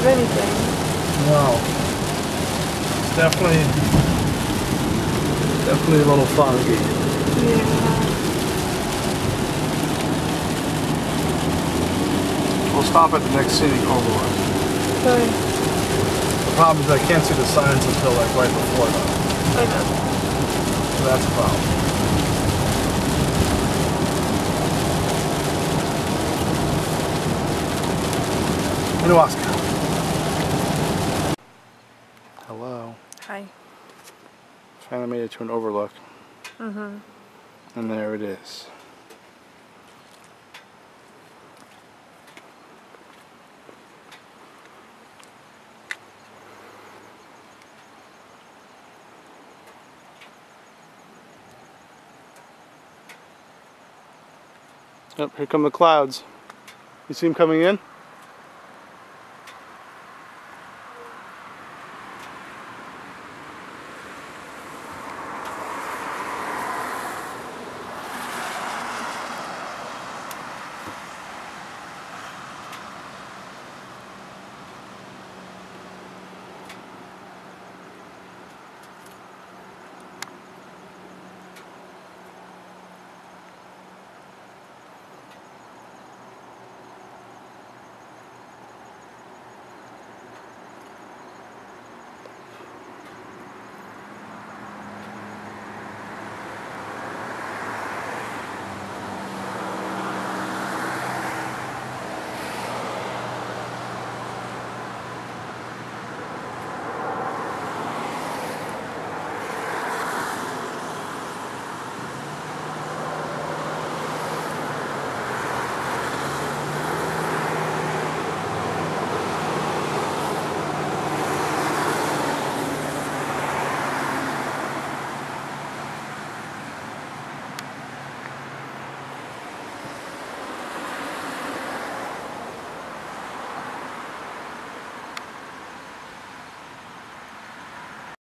anything. No. It's definitely a little foggy. Yeah. We'll stop at the next city corridor. Okay. The problem is I can't see the signs until like right before though. I know. So that's a problem. Minnewaska. Hello. Hi. Finally made it to an overlook. Mm-hmm. And there it is. Yep, here come the clouds. You see them coming in?